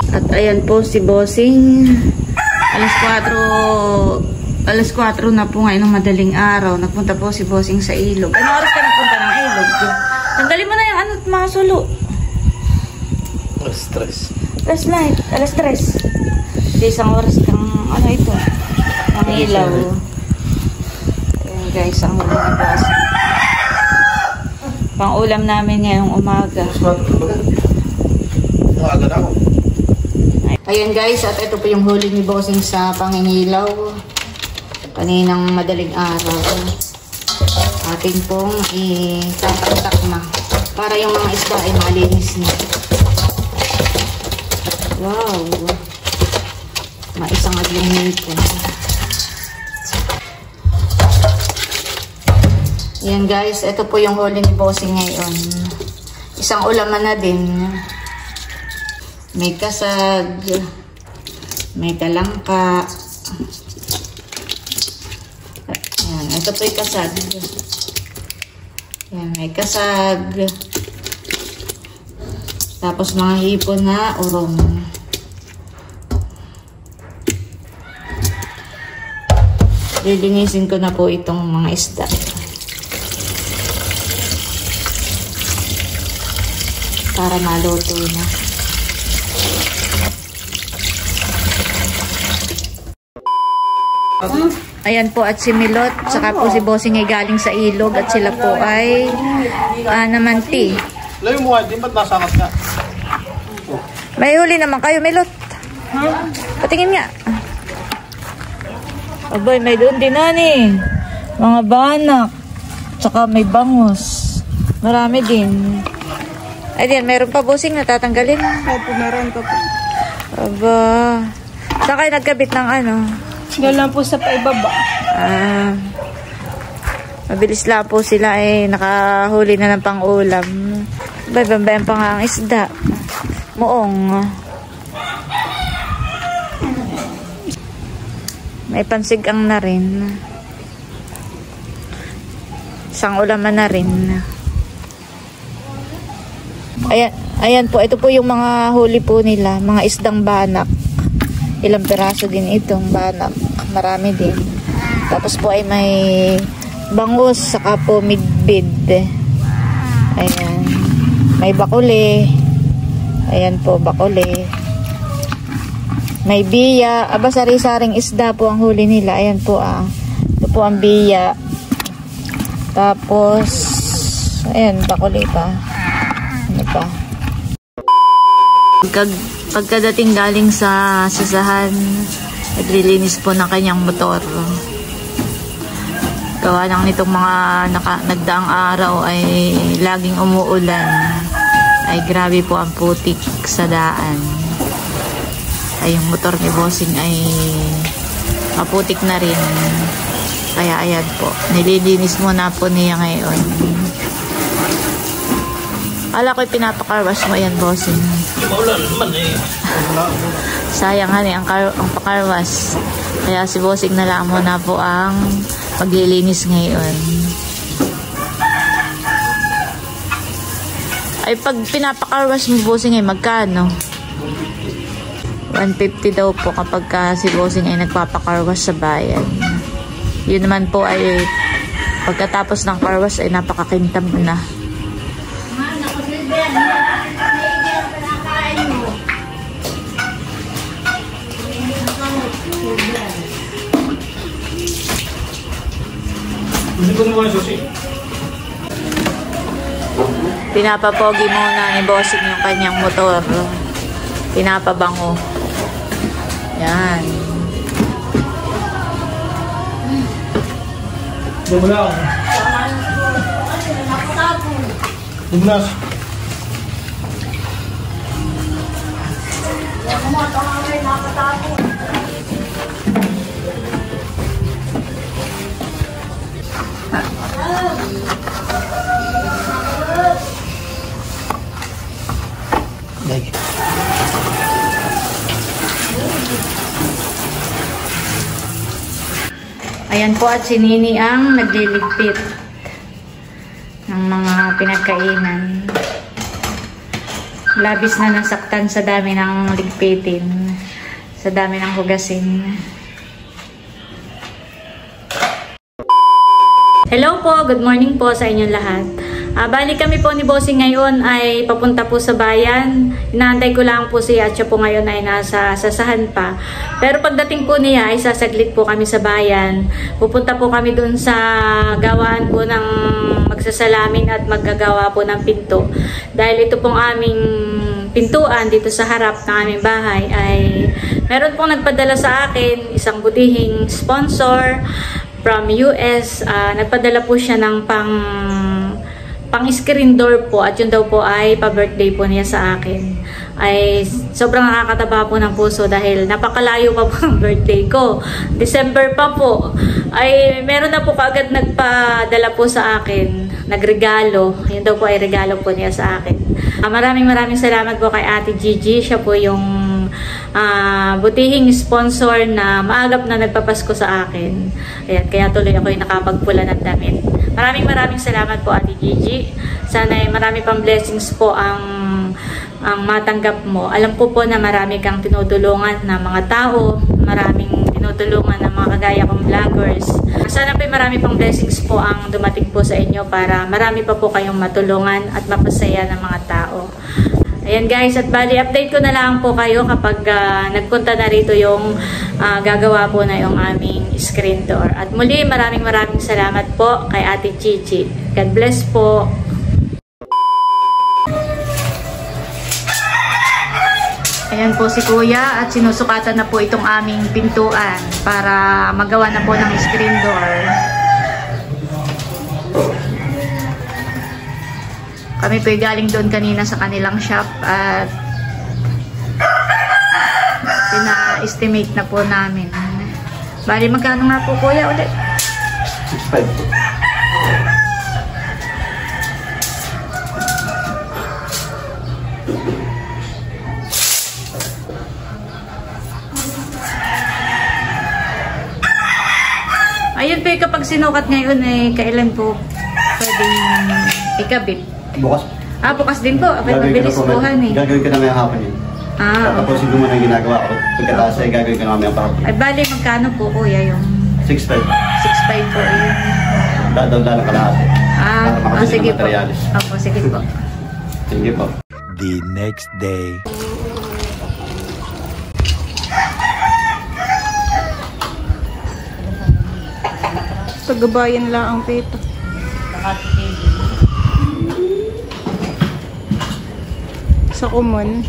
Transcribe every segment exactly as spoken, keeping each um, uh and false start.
At ayan po si Bossing. Alas alas kwatro na po ngayon ng madaling araw. Nagpunta po si Bossing sa ilog. Ano oras ka nagpunta ng ilog? Tanggalin mo na yung ano, mga sulo. Alas tres. Alas night. Alas tres. Isang oras kang ano ito. Ang ilaw. Ayan guys, ang huli ni Bossing. Pang ulam namin ngayong umaga. Umaga na ako. Ayan guys, at ito po yung huli ni Bossing sa pangingilaw. Kaninang madaling araw. Ating pong itatak na. Para yung mga isda ay malinis na. Wow! Maisang adlong nito. Ayan guys, ito po yung huli ni Bossing ngayon. Isang ulaman na din. May kasag, may talangka. Ayan, ito po yung kasag. Ayan, may kasag. Tapos mga hipon na urong. Lilinisin ko na po itong mga isda. Para maluto na. Ayan po at si Milot, saka po si Bossing ay galing sa ilog at sila po ay uh, namanti. Layo mo nga, di ba't nasakas ka? May huli naman kayo, Milot. Patingin nga. Abay, may doon din nani. Mga banak. Tsaka may bangus. Marami din. Ay diyan, meron pa Bossing na tatanggalin. Opo, meron pa po. Aba. Saan kayo nagkabit ng ano? Doon lang po sa paibaba. Ah, mabilis lang po sila eh. Nakahuli na ng pang-ulam. Bayban-bayan pa nga ang isda. Muong. May pansigang na rin. Isang ulaman na rin. Ayan, ayan po. Ito po yung mga huli po nila. Mga isdang banak. Ilang piraso din itong banak. Marami din. Tapos po ay may bangus, saka po midbid. Ayan. May bakuli. Ayan po, bakuli. May biya. Aba, sari-saring isda po ang huli nila. Ayan po ah. Ito po ang biya. Tapos, ayan, bakuli pa. Ano pa? Pagka, pagkadating galing sa sasahan, naglilinis po ng kanyang motor. Gawa lang nitong mga naka, nagdaang araw ay laging umuulan. Ay grabe po ang putik sa daan. Ay yung motor ni Bossing ay maputik na rin. Kaya ayan po, nililinis muna po niya ngayon. Ala ko'y pinapakarwas mo yan, Bossing. Maulan naman eh. Sayang hani ang, ang pakarwas. Kaya si Bossing na lang muna po ang maglilinis ngayon. Ay pag pinapakarwas mo, Bossing, ay magkano? one fifty daw po kapag ka si Bossing ay nagpapakarwas sa bayan. Yun naman po ay pagkatapos ng karwas ay napakakintab na. Pinapapogi muna ni Bossing yung kanyang motor. Pinapabango. Yan. Bumulang. Bumulas. Ayan po at si Nini ang nagliligpit ng mga pinagkainan. Labis na nasaktan sa dami ng ligpitin. Sa dami ng hugasin. Hello po, good morning po sa inyong lahat. Uh, bali kami po ni Bossing ngayon ay papunta po sa bayan. Inaantay ko lang po siya at siya po ngayon ay nasa sasahan pa. Pero pagdating po niya ay sasaglit po kami sa bayan. Pupunta po kami dun sa gawaan po ng magsasalamin at maggagawa po ng pinto. Dahil ito pong aming pintuan dito sa harap ng aming bahay ay meron pong nagpadala sa akin isang butihing sponsor from U S. Uh, nagpadala po siya ng pang pang screen door po at yun daw po ay pa-birthday po niya sa akin. Ay sobrang nakakataba po ng puso dahil napakalayo pa po ang birthday ko. December pa po. Ay meron na po kaagad nagpadala po sa akin. Nagregalo. Yun daw po ay regalo po niya sa akin. Uh, maraming maraming salamat po kay Ate Gigi. Siya po yung uh, butihing sponsor na maagap na nagpapasko sa akin. Ayan, kaya tuloy ako yung nakapagpula ng damit. Maraming maraming salamat po Ate Gigi. Sana ay marami pang blessings po ang ang matanggap mo. Alam ko po na marami kang tinutulungan na mga tao, maraming tinutulungan ng mga kagaya kong vloggers. Sana po marami pang blessings po ang dumating po sa inyo para marami pa po kayong matulungan at mapasaya ng mga tao. Ayan guys, at bali update ko na lang po kayo kapag uh, nagpunta na rito yung uh, gagawa po na yung aming screen door. At muli maraming maraming salamat po kay Ate Gigi. God bless po. Ayan po si Kuya at sinusukatan na po itong aming pintuan para magawa na po ng screen door. Kami po galing doon kanina sa kanilang shop at pina-estimate na po namin. Bali, magkano nga po Kuya ulit? six five po. Ayun po, kapag sinukat ngayon eh, kailan po pwedeng ikabit? Bukas. Ah, bukas din po. Abay, mabilis po han eh. Gagawin ko na may hapon yun. Ah, tapos yung muna yung ginagawa ko. Pagkataas ay gagawin ko na may hapon. ay, bali, magkano po Kuya yung six five. six five po yun? Dadal-dal ang kalahati. Ah, ah sige po. Opo, sige po. Sige po. The next day. Tagabayan lang ang pito. Sa kumon.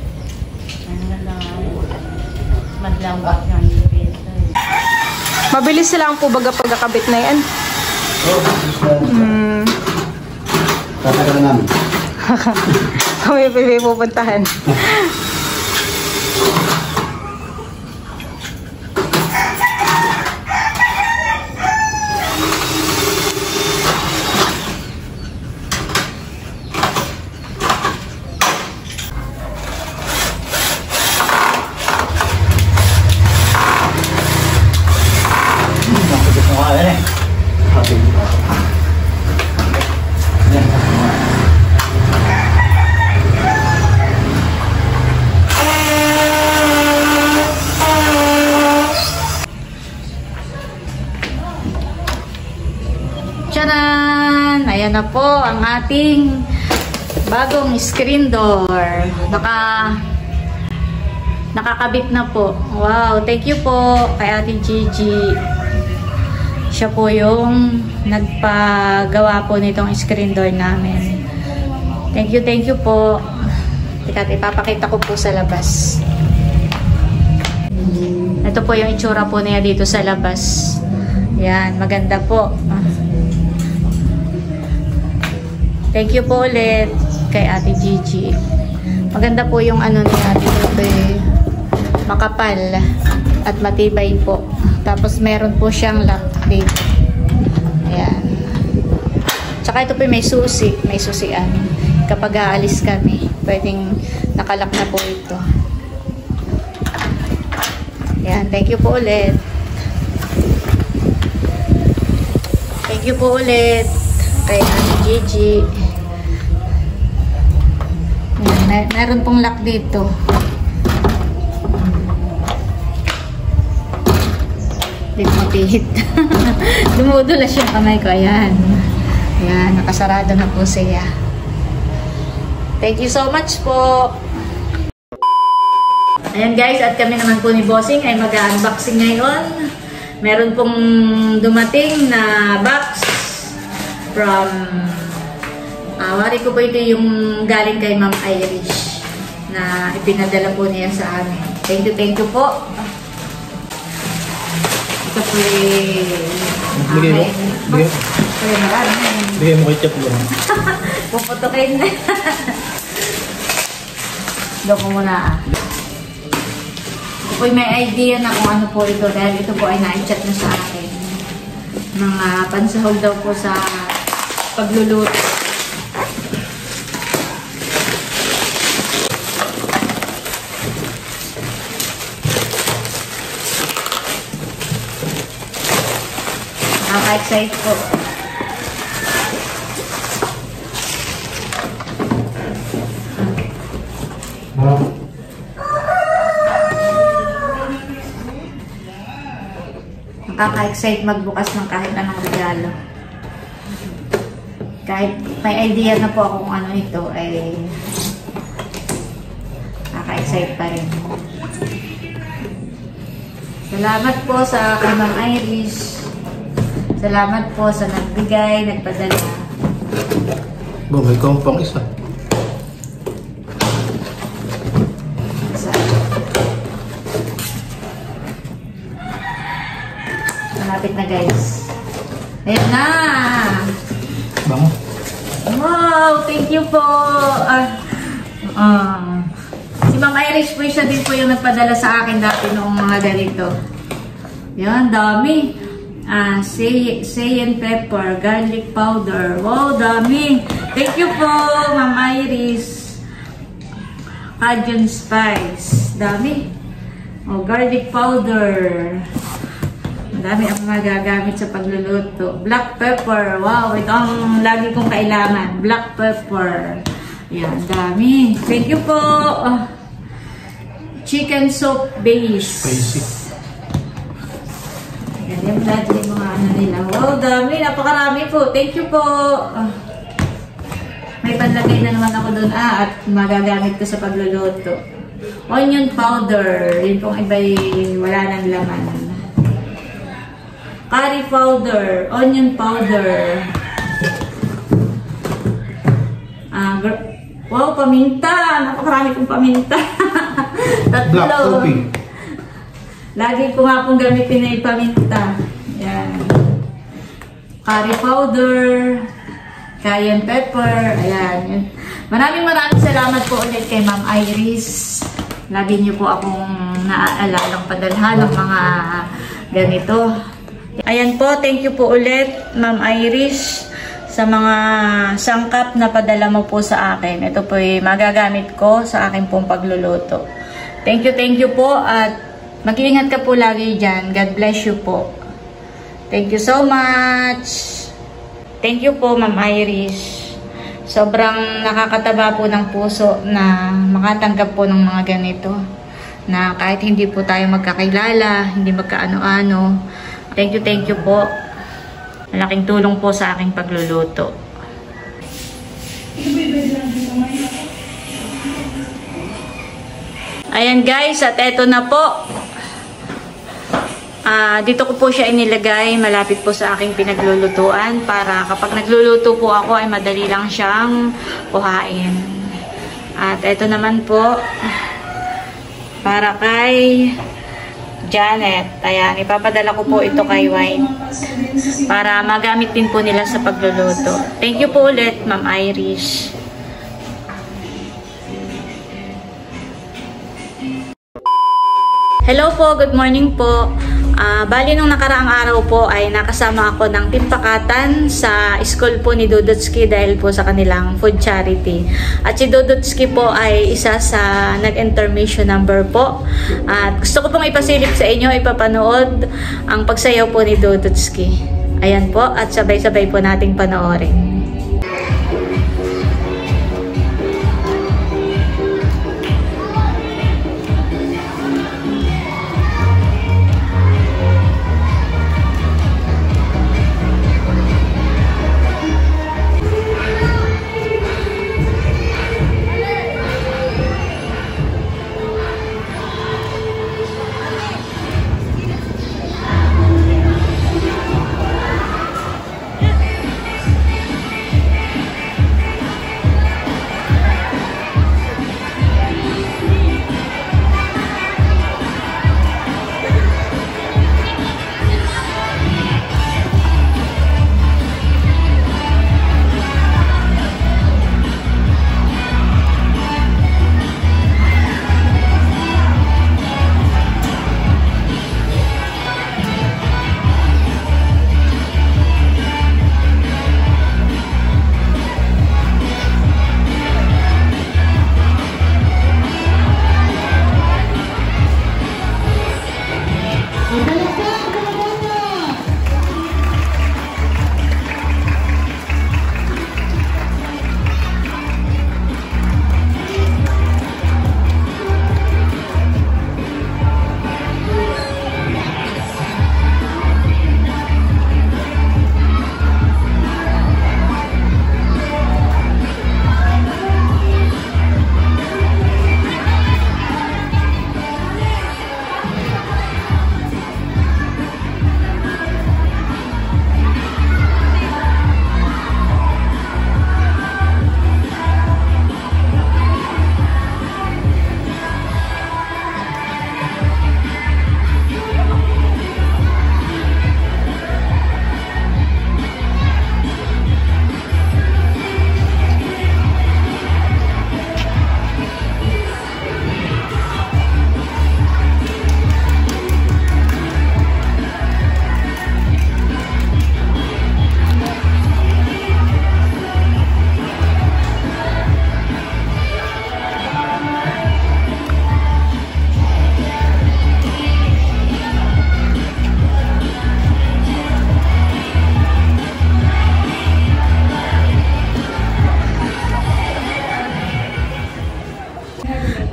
Mabilis lang po baga pagkakabit na yan. Hmm. Tatagal na namin. Kami pili pupuntahan. Tcharan! Ayan na po ang ating bagong screen door. Naka nakakabit na po. Wow, thank you po kay Ate Gigi. Siya po yung nagpagawa po nitong screen door namin. Thank you, thank you po. Teka, ipapakita ko po sa labas. Ito po yung itsura po niya dito sa labas. Yan, maganda po. Thank you po ulit kay Ate Gigi. Maganda po yung ano niya dito eh, makapal at matibay po. Tapos meron po siyang lock dito. Ayan. Tsaka ito po may susi. May susian. Kapag aalis kami, pwedeng nakalock na po ito. Ayan. Thank you po ulit. Thank you po ulit kay Ate Gigi. Mer meron pong lock dito. Hindi ko mapihit. Dumudulas yung kamay ko. Ayan. Ayan, nakasarado na po siya. Thank you so much po. Ayan guys, at kami naman po ni Bossing ay mag-unboxing ngayon. Meron pong dumating na box from uh, wari ko po ito yung galing kay Ma'am Irish na ipinadala po niya sa amin. Thank you, thank you po. Ito po yung Bigay mo? Bigay mo? Bigay mo lang. Bigay mo kay Chap lang. Puputokin na. Doon ko muna ah. Ito po may idea na kung ano po ito dahil ito po ay na-chat na sa akin. Mga pansahog daw po sa pagluluto. Nakaka-excite po. Nakaka-excite magbukas ng kahit anong regalo. Kahit may idea na po ako kung ano ito, ay nakaka-excite pa rin. Salamat po sa kay Ma'am Irish. Salamat po sa nagbigay, nagpadala. Bo, may kompang isa. Malapit na guys. Ayan na! Bango. Wow! Thank you po! Uh, uh, si Ma'am Irish po, siya din po yung nagpadala sa akin dati noong mga ganito. Yan, dami. Ah, say, cayenne pepper, garlic powder. Wow, dami. Thank you po, Ma'am Iris. Cajun spice. Dami. Oh, garlic powder. Dami ang magagamit sa pagluluto. Black pepper. Wow, ito ang lagi kong kailangan. Black pepper. Yan, dami. Thank you po. Oh, chicken soup base. Spicy. Yan lahat yung mga ano nila. Wow, dami. Napakarami po. Thank you po. Uh, may panlagay na naman ako doon. Ah, at magagamit ko sa pagluluto. Onion powder. Yun pong iba'y wala nang laman. Curry powder. Onion powder. Ah, wow, paminta. Napakarami kong paminta. Tatlo. Black coffee. Lagi ko nga pong gamitin na ipaminta. Yan. Curry powder. Cayenne pepper. Ayan. Maraming maraming salamat po ulit kay Ma'am Iris. Lagi niyo po akong naaalalang padalhan ng mga ganito. Ayan po. Thank you po ulit, Ma'am Iris, sa mga sangkap na padala mo po sa akin. Ito po ay magagamit ko sa aking pong pagluluto. Thank you, thank you po. At mag-iingat ka po lagi dyan. God bless you po. Thank you so much. Thank you po, Ma'am Irish. Sobrang nakakataba po ng puso na makatanggap po ng mga ganito. Na kahit hindi po tayo magkakilala, hindi magkaano-ano. Thank you, thank you po. Malaking tulong po sa aking pagluluto. Ayan guys, at eto na po. Uh, dito ko po siya inilagay malapit po sa aking pinaglulutuan para kapag nagluluto po ako ay madali lang siyang kuhain. At eto naman po para kay Janet. Ayan, ipapadala ko po ito kay White para magamit din po nila sa pagluluto. Thank you po ulit, Ma'am Irish. Hello po, good morning po. Uh, bali nung nakaraang araw po ay nakasama ako ng timpakatan sa school po ni Dudutski dahil po sa kanilang food charity. At si Dudutski po ay isa sa nag-intermission number po. At gusto ko pong ipasilip sa inyo, ipapanood ang pagsayaw po ni Dudutski. Ayan po, at sabay-sabay po nating panoorin.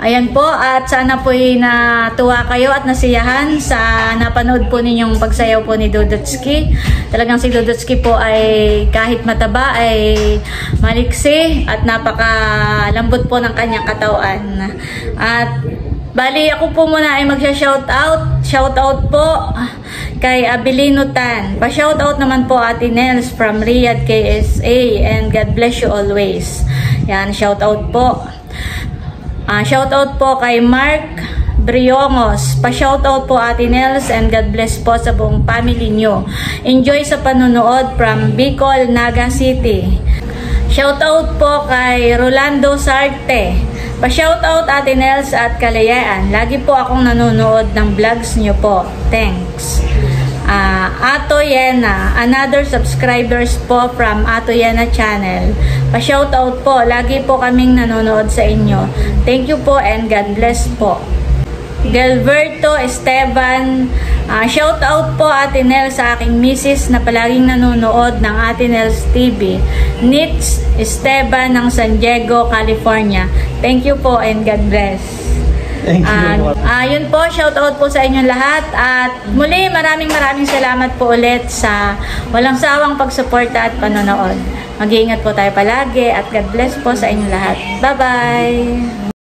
Ayan po, at sana po'y natuwa kayo at nasiyahan sa napanood po ninyong pagsayaw po ni Dudutski. Talagang si Dudutski po ay kahit mataba ay maliksi at napakalambot po ng kanyang katawan. At bali ako po muna ay magsha-shoutout. Shoutout po kay Abilino Tan. Pa-shoutout naman po Ate Nels from Riyadh K S A, and God bless you always. Yan, shoutout po. Uh, shoutout po kay Mark Briongos. Pa-shoutout po Ate Nels, and God bless po sa buong family nyo. Enjoy sa panonood from Bicol, Naga City. Shoutout po kay Rolando Sarte. Pa-shoutout Ate Nels at Kalayaan. Lagi po akong nanonood ng vlogs nyo po. Thanks. Uh, Ato Yena, another subscribers po from Ato Yena channel. Pa-shoutout po, lagi po kaming nanonood sa inyo. Thank you po and God bless po. Galberto Esteban, uh, shoutout po Ate Nels sa aking misis na palaging nanonood ng Ate Nels T V. Nitz Esteban ng San Diego, California. Thank you po and God bless. Thank you. Uh, uh, yun po, shoutout po sa inyong lahat. At muli, maraming maraming salamat po ulit sa walang sawang pagsuporta at panonood. Mag-iingat po tayo palagi at God bless po sa inyong lahat. Bye-bye!